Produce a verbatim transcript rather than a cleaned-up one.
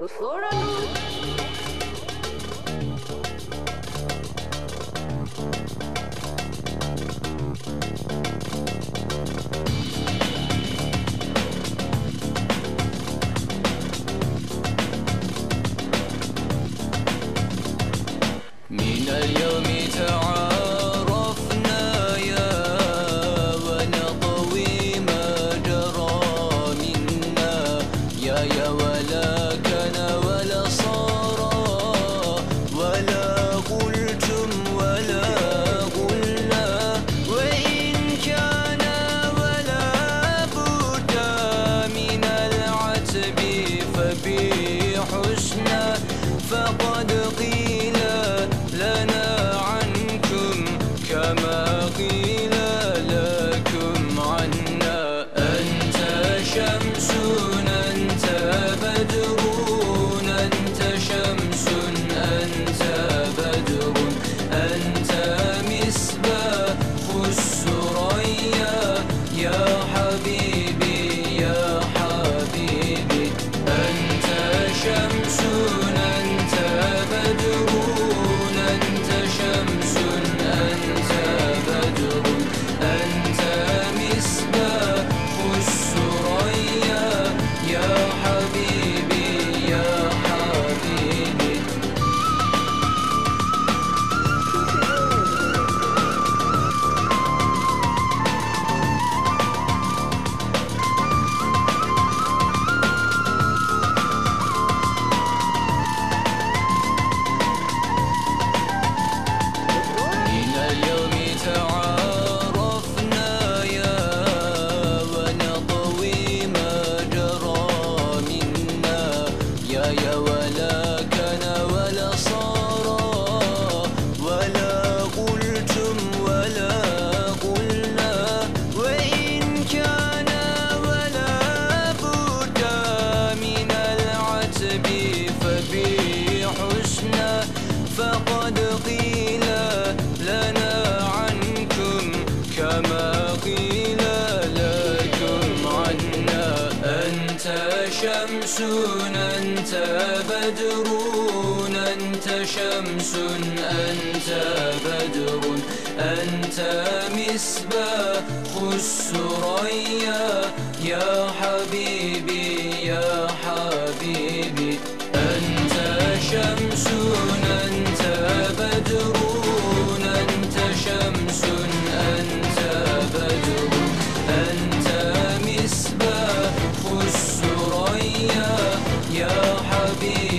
من اليوم تعارفنا يا ونطوي ما جرى منا يا يا ولا كان ولا صار ولا قلتم ولا قلنا وإن كان ولا بد من العتب فبحسنى فقد قيل لنا عنكم كما قيل لكم عنا أنت شمس أنت بدر أنت شمس أنت بدر أنت مصباح السريا يا حبيبي يا حبيبي أنت شمس أنت بدر أنت شمس أنت بدر أنت مصباح السريا يا حبيبي يا حبيبي من اليوم تعارفنا يا ونطوي ما جرى منا يا يا ولا كان ولا صار ولا قلتم ولا قلنا وإن كان ولا بد من العتب فبحسنى فقد قيل لنا عنكم كما قيل لكم عنا أنت شمس أنت بدر أنت شمس أنت بدر أنت مصباح السريا يا حبيبي يا حبيبي أنت شمس أنت بدر أنت شمس أنت بدر أنت مصباح السريا يا حبيبي